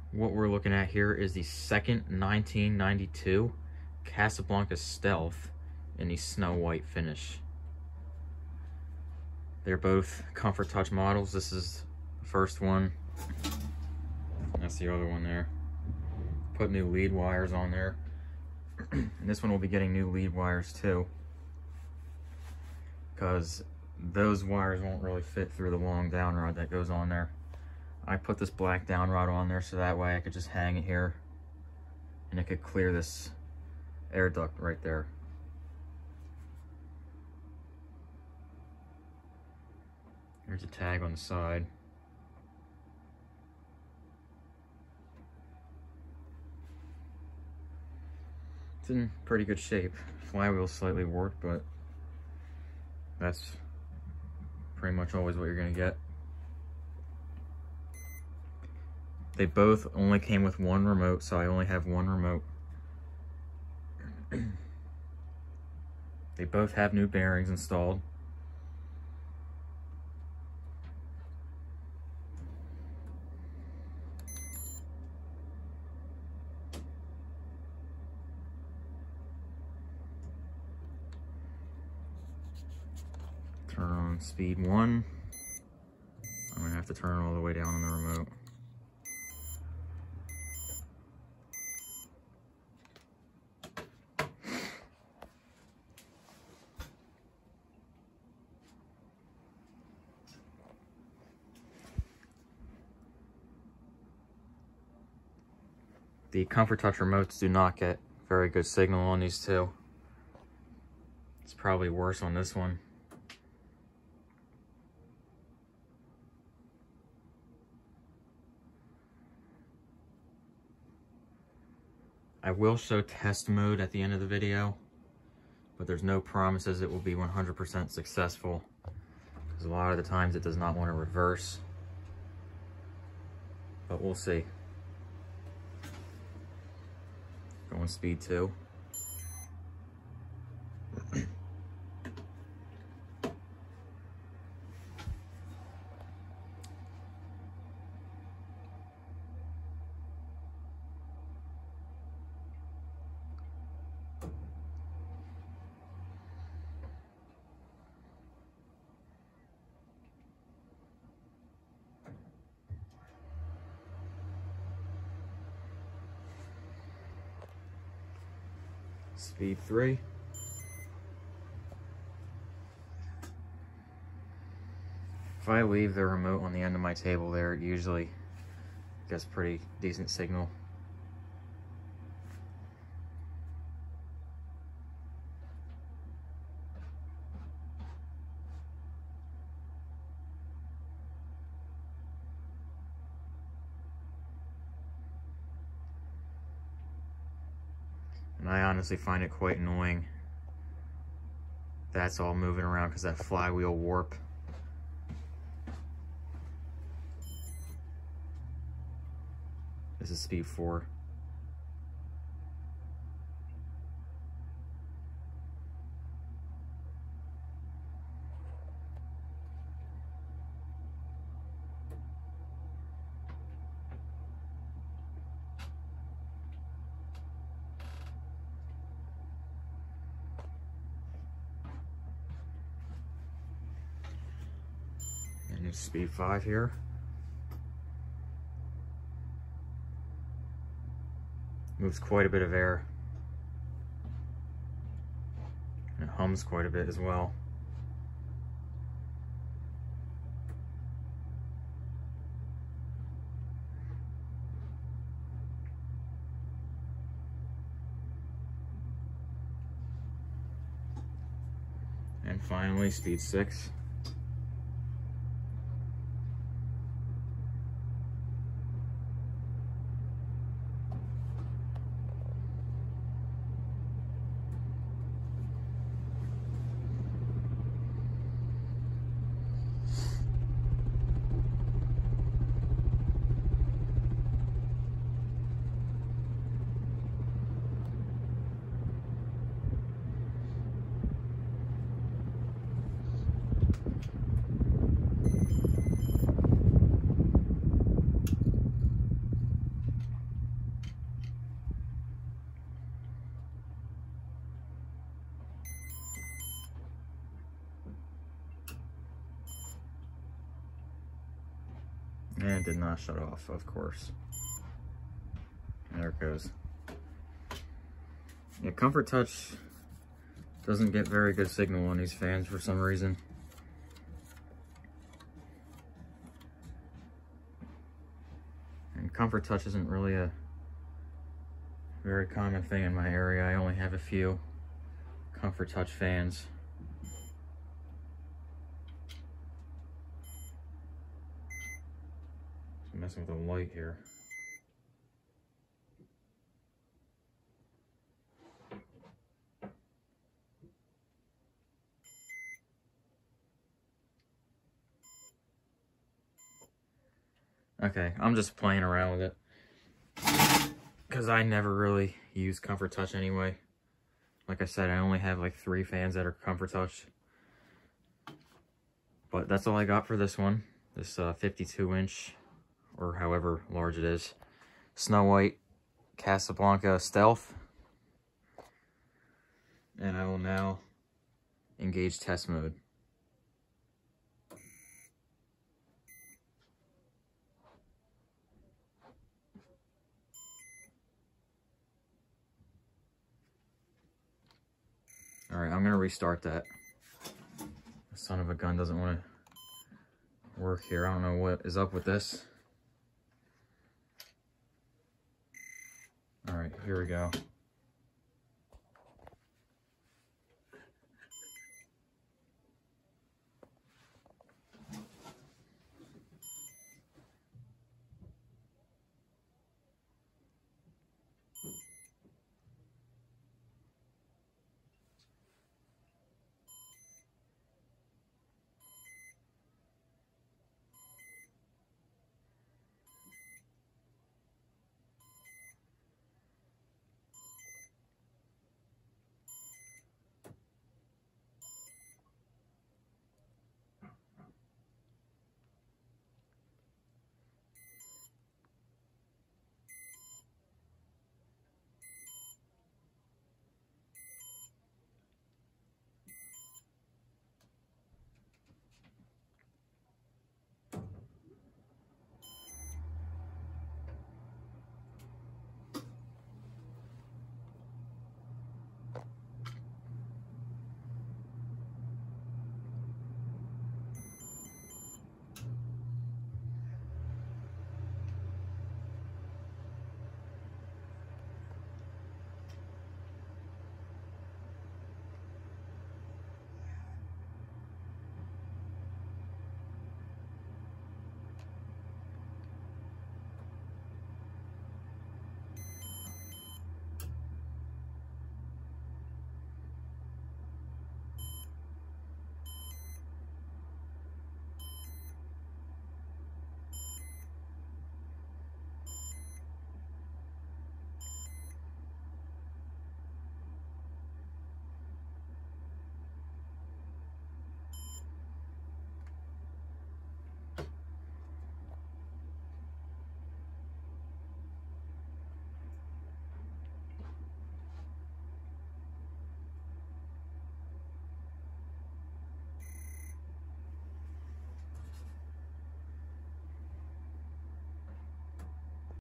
What we're looking at here is the second 1992 Casablanca Stealth in the snow white finish. They're both Comfort Touch models. This is the first one. That's the other one there. Put new lead wires on there. And this one will be getting new lead wires too, because those wires won't really fit through the long down rod that goes on there. I put this black down rod on there so that way I could just hang it here and it could clear this air duct right there. There's a tag on the side. It's in pretty good shape. Flywheel's slightly warped, but that's pretty much always what you're gonna get. They both only came with one remote, so I only have one remote. They both have new bearings installed. Turn on speed 1. I'm gonna have to turn all the way down on the remote. The Comfort Touch remotes do not get very good signal on these two. It's probably worse on this one. I will show test mode at the end of the video, but there's no promises it will be 100% successful, because a lot of the times it does not want to reverse, but we'll see. Going speed 2. Speed 3. If I leave the remote on the end of my table there, it usually gets pretty decent signal. And I honestly find it quite annoying. That's all moving around because that flywheel warp. This is speed 4. And it's speed 5 here. Moves quite a bit of air. And it hums quite a bit as well. And finally, speed 6. did not shut off, of course. There it goes. Yeah, Comfort Touch doesn't get very good signal on these fans for some reason. And Comfort Touch isn't really a very common thing in my area. I only have a few Comfort Touch fans. I'm messing with the light here. Okay, I'm just playing around with it because I never really use Comfort Touch anyway. Like I said, I only have like 3 fans that are Comfort Touch. But that's all I got for this one. This 52-inch, or however large it is, Snow White Casablanca Stealth. And I will now engage test mode. Alright, I'm gonna restart that. The son of a gun doesn't want to work here. I don't know what is up with this. Alright, here we go.